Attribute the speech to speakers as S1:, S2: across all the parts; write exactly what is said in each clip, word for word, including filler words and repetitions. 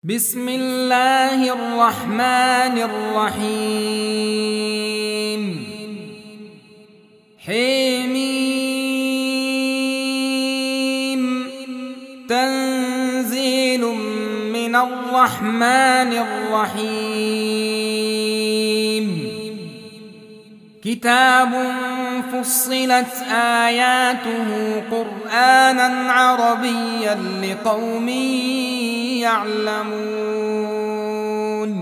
S1: بسم الله الرحمن الرحيم حميم تنزيل من الرحمن الرحيم كتاب فصلت آياته قرآنا عربيا لقوم يعلمون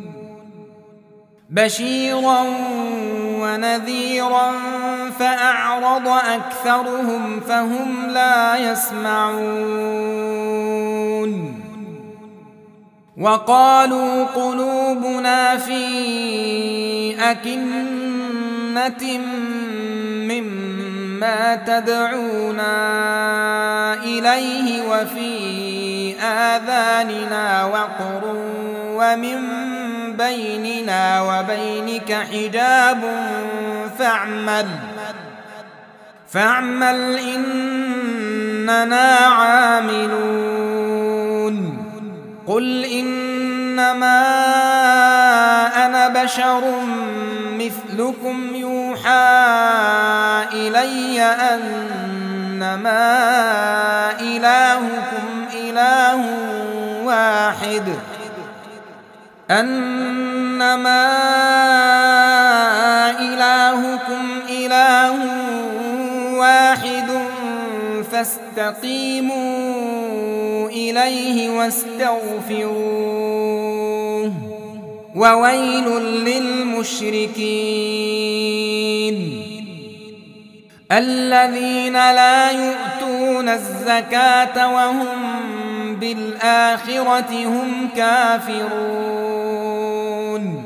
S1: بشيرا ونذيرا فأعرض أكثرهم فهم لا يسمعون وقالوا قلوبنا في أكنة مما تدعونا إليه وفي آذاننا وقر ومن بيننا وبينك حجاب فاعمل فاعمل إننا عاملون قل إنما أنا بشر مثلكم يوحى إلي أنما إلهكم إله واحد أنما إلهكم إله واحد فاستقيموا إليه واستغفروه وويل للمشركين الذين لا يؤتون الزكاة وهم بالآخرة هم كافرون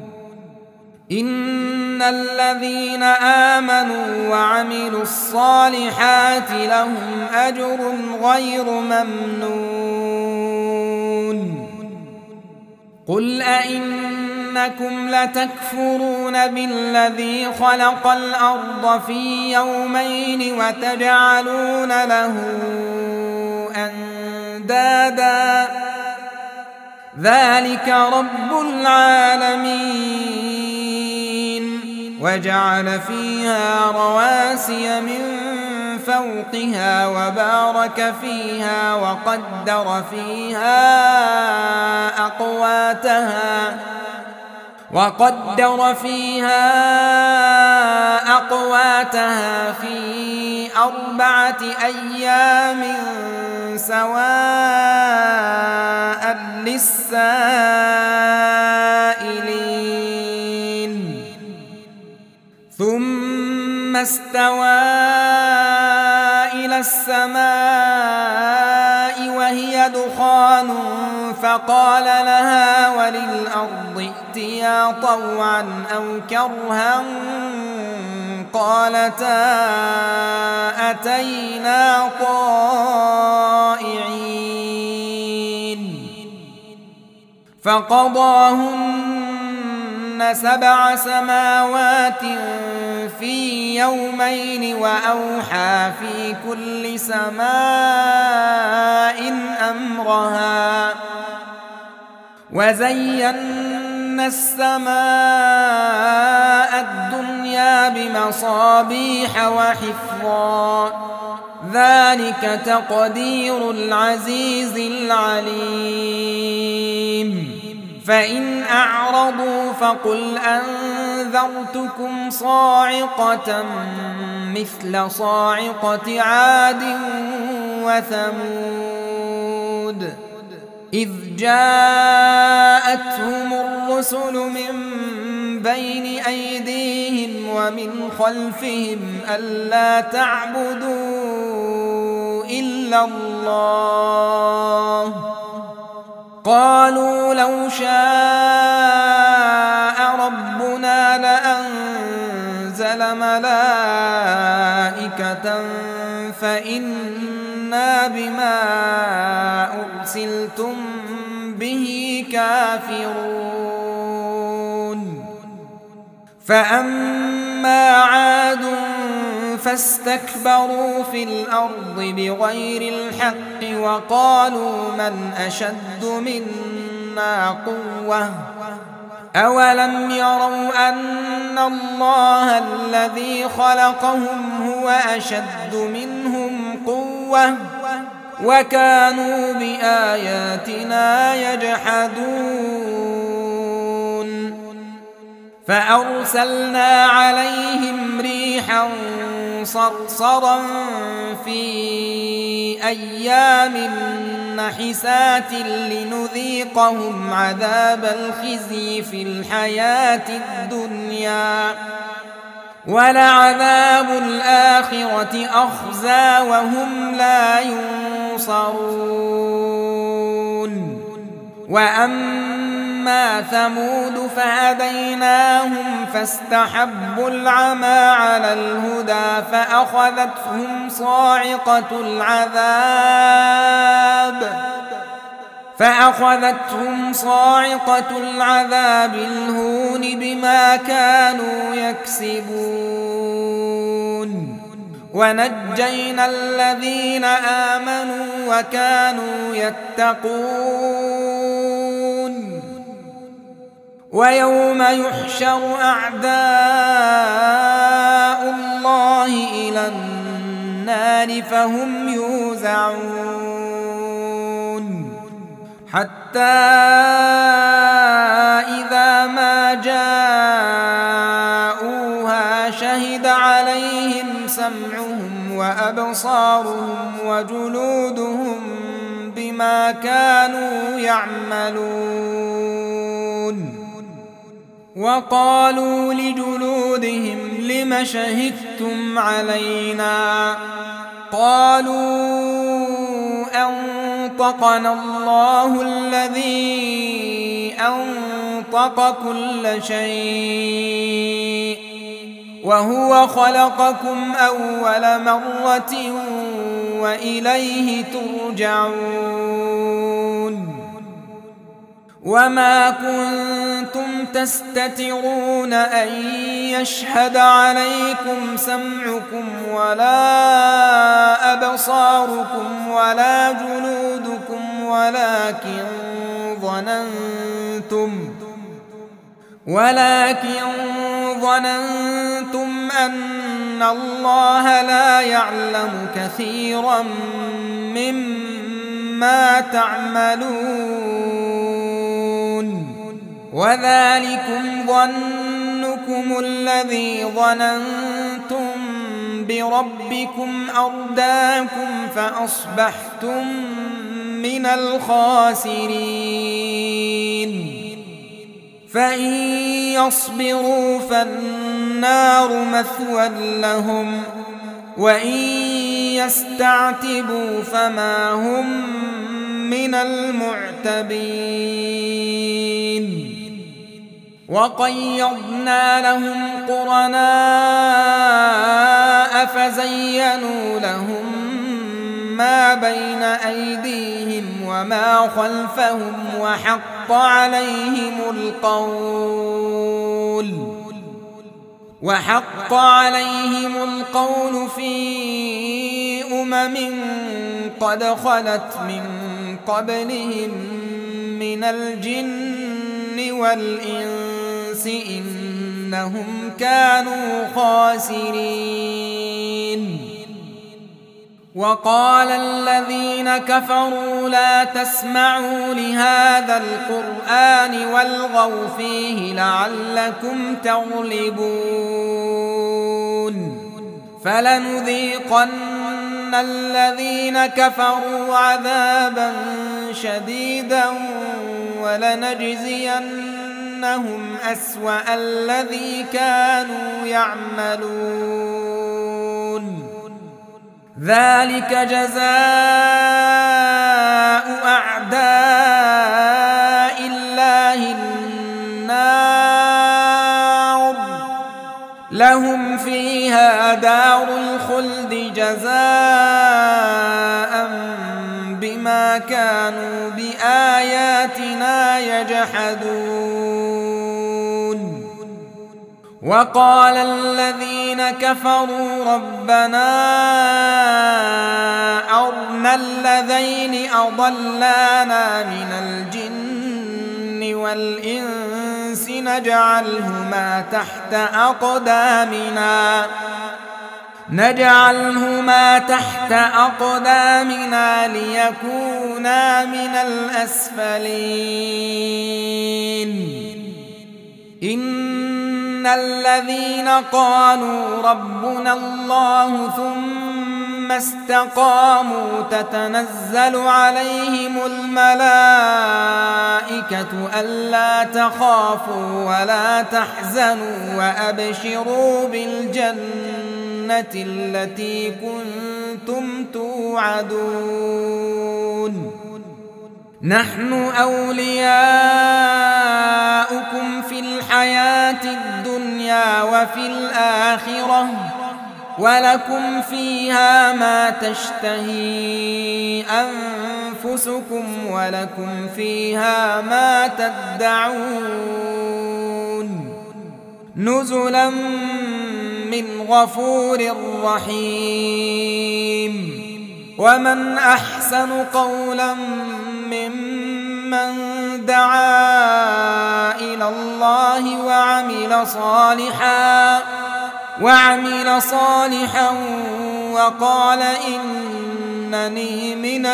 S1: إن الذين آمنوا وعملوا الصالحات لهم أجر غير ممنون قل أئنكم لتكفرون بالذي خلق الأرض في يومين وتجعلون له أندادا ذلك رب العالمين وجعل فيها رواسي من فوقها وبارك فيها وقدر فيها أقواتها وقدر فيها أقواتها في أربعة أيام سواء للسائلين ثم استوى إلى السماء وهي دخان فقال لها وللأرض ائتيا طوعا أو كرها قالتا أتينا طائعين فقضاهن سبع سماوات في يومين وأوحى في كل سماء أمرها وزينا السماء الدنيا بمصابيح وحفظا ذلك تقدير العزيز العليم فإن أعرضوا فقل أنذرتكم صاعقة مثل صاعقة عاد وثمود إذ جاءتهم الرسل من بين أيديهم ومن خلفهم ألا تعبدوا إلا الله قالوا لو شاء ربنا لأنزل ملائكة فإنا بما أرسلتم به كافرون فأما عاد فاستكبروا في الأرض بغير الحق وقالوا من أشد منا قوة أولم يروا أن الله الذي خلقهم هو أشد منهم قوة وكانوا بآياتنا يجحدون فأرسلنا عليهم ريحا صرصرا في أيام نحسات لنذيقهم عذاب الخزي في الحياة الدنيا ولعذاب الآخرة أخزى وهم لا ينصرون وأما ثمود فهديناهم فاستحبوا العمى على الهدى فأخذتهم صاعقة العذاب فأخذتهم صاعقة العذاب الهون بما كانوا يكسبون ونجينا الذين آمنوا وكانوا يتقون ويوم يحشر أعداء الله إلى النار فهم يوزعون حتى إذا ما جاءوها شهد عليهم سمعهم وأبصارهم وجلودهم بما كانوا يعملون وقالوا لجلودهم لم شهدتم علينا قالوا أنطقنا الله الذي أنطق كل شيء وهو خلقكم أول مرة وإليه ترجعون وما كنتم تستترون أن يشهد عليكم سمعكم ولا أبصاركم ولا جلودكم ولكن ظننتم ولكن ظننتم أن الله لا يعلم كثيرا مما تعملون وذلكم ظنكم الذي ظننتم بربكم أرداكم فأصبحتم من الخاسرين فإن يصبروا فالنار مثوى لهم وإن يستعتبوا فما هم من المعتبين وقيضنا لهم قرناء فزينوا لهم ما بين أيديهم وما خلفهم وحق عليهم القول وحق عليهم القول في أمم قد خلت من قبلهم من الجن والإنس إنهم كانوا خاسرين وقال الذين كفروا لا تسمعوا لهذا القرآن والغوا فيه لعلكم تغلبون فلنذيقن الذين كفروا عذابا شديدا ولنجزينهم أسوأ الذي كانوا يعملون ذلك جزاء أعداء الله النار لهم فيها دار الخلد جزاء بما كانوا بآياتنا يجحدون وقال الذين كفروا ربنا أرنا الذين أضلانا من الجن والإنس نجعلهما تحت أقدامنا نجعلهما تحت أقدامنا ليكونا من الأسفلين إن الذين قالوا ربنا الله ثم استقاموا تتنزل عليهم الملائكة ألا تخافوا ولا تحزنوا وأبشروا بالجنة التي كنتم توعدون نحن أولياؤكم في الحياة الدنيا وفي الآخرة ولكم فيها ما تشتهي أنفسكم ولكم فيها ما تدعون نزلا من غفور رحيم ومن أحسن قولا ممن دعا إلى الله وعمل صالحا وعمل صالحا وقال إنني من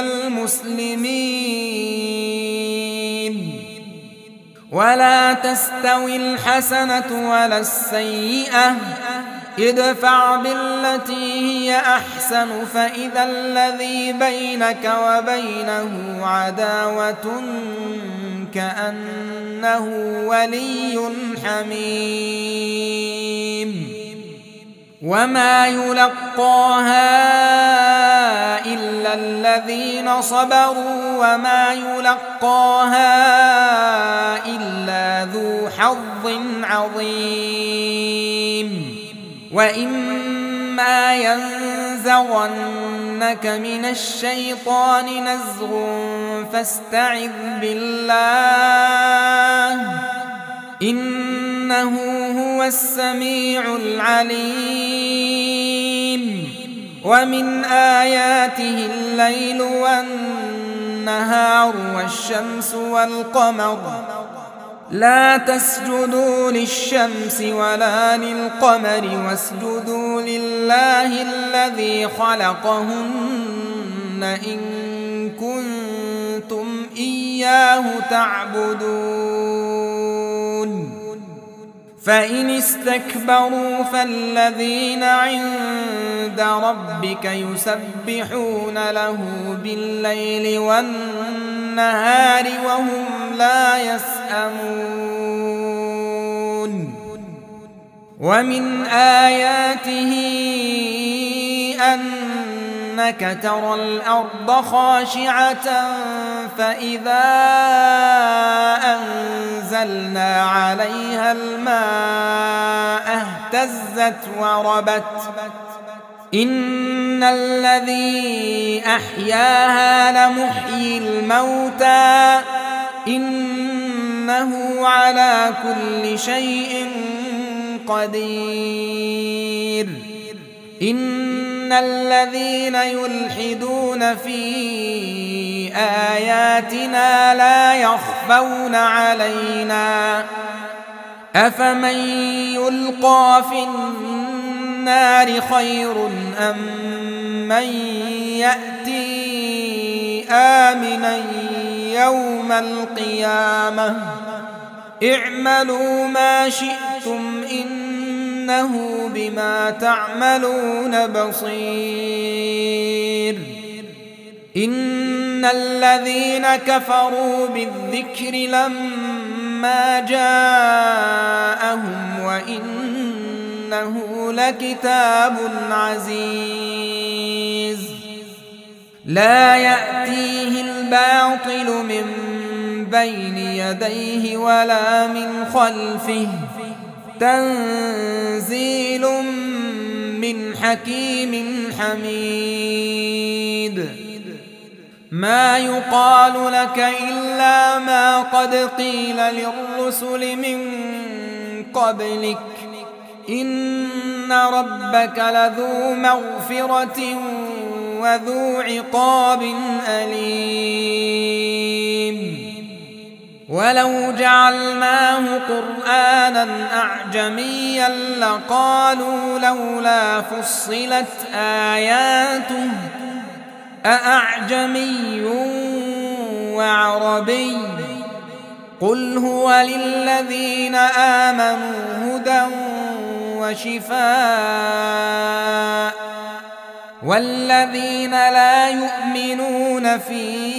S1: المسلمين ولا تستوي الحسنة ولا السيئة ادفع بالتي هي أحسن فإذا الذي بينك وبينه عداوة كأنه ولي حميم وما يلقاها إلا الذين صبروا وما يلقاها إلا ذو حظ عظيم وإما ينزغنك من الشيطان نزغ فاستعذ بالله إنه هو السميع العليم ومن آياته الليل والنهار والشمس والقمر لا تسجدوا للشمس ولا للقمر واسجدوا لله الذي خلقهن إن كنتم إياه تعبدون فإن استكبروا فالذين عند ربك يسبحون له بالليل والنهار وهم لا يسأمون ومن آياته أنك ترى الأرض خاشعة فإذا أنزلنا عليها الماء اهتزت وربت إن الذي أحياها لمحيي الموتى إنه على كل شيء قدير إن الذين يلحدون في آياتنا لا يخفون علينا أفمن يلقى في النار خير أم من يأتي آمنا يوم القيامة اعملوا ما شئتم إنه بما تعملون بصير إن الذين كفروا بالذكر لما جاءهم وإنه لكتاب عزيز لا يأتيه الباطل من بين يديه ولا من خلفه تنزيل من حكيم حميد ما يقال لك إلا ما قد قيل للرسل من قبلك إن ربك لذو مغفرة وذو عقاب أليم ولو جعلناه قرآنا أعجميا لقالوا لولا فصلت آياته أأعجمي وعربي قل هو للذين آمنوا هدى وشفاء والذين لا يؤمنون في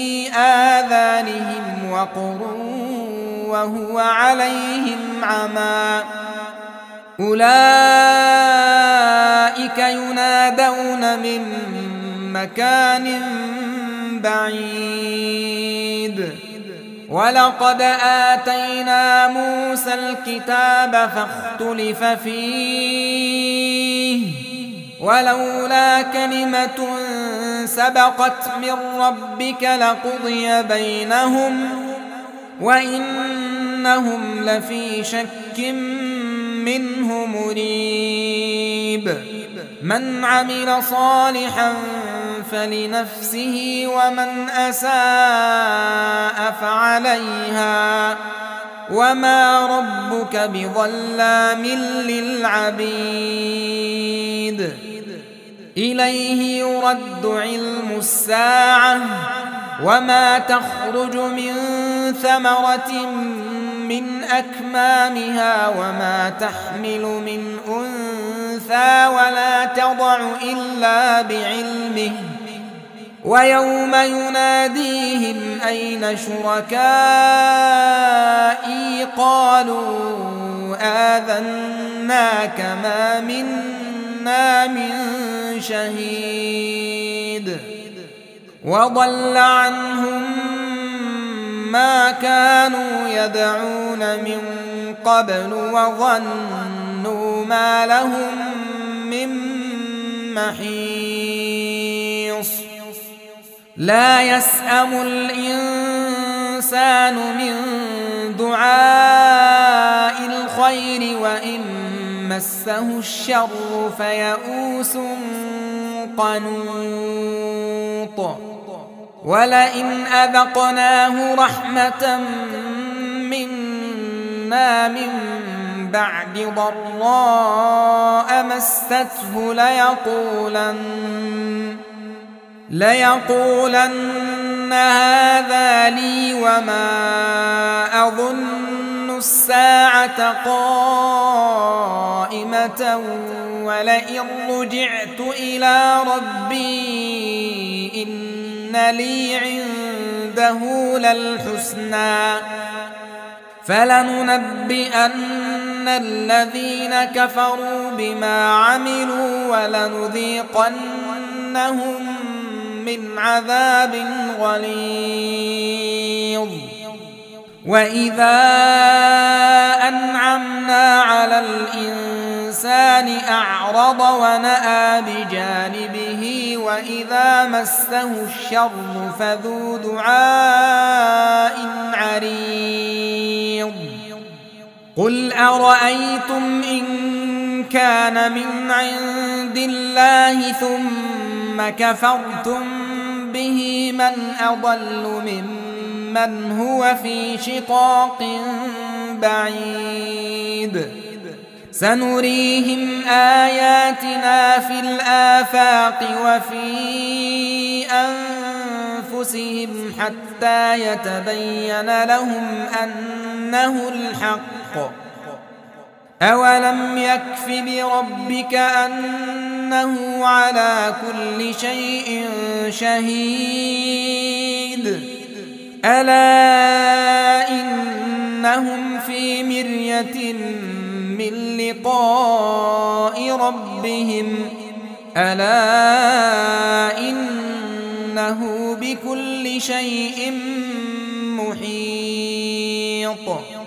S1: آذانهم وقر وهو عليهم عمى أولئك ينادون من مكان بعيد ولقد آتينا موسى الكتاب فاختلف فيه ولولا كلمة سبقت من ربك لقضي بينهم وإنهم لفي شك منه مريب من عمل صالحا فلنفسه ومن أساء فعليها وما ربك بظلام للعبيد إليه يرد علم الساعة وما تخرج من ثمرة من أكمامها وما تحمل من أنثى ولا تضع إلا بعلمه ويوم يناديهم أين شركائي قالوا آذناك ما منا من شهيد وضل عنهم ما كانوا يدعون من قبل وظنوا ما لهم من محيص لا يسأم الإنسان من دعاء الخير وإن مسه الشر فيئوس قنوط ولئن أذقناه رحمة منا من بعد ضراء مسته ليقولن ليقولن هذا لي وما أظن الساعة قائمة ولئن رجعت إلى ربي إن لي عنده للحسنى فلننبئن الذين كفروا بما عملوا ولنذيقنهم من عذاب غليظ وإذا أنعمنا على الإنسان أعرض ونأى بجانبه وإذا مسه الشر فذو دعاء عريض قل أرأيتم إن كان من عند الله ثم كفرتم به من أضل ممن هو في شقاق بعيد سنريهم آياتنا في الآفاق وفي أنفسهم حتى يتبين لهم أنه الحق أولم يكف بربك أنه على كل شيء شهيد ألا إنهم في مرية من لقاء ربهم ألا إنه بكل شيء محيط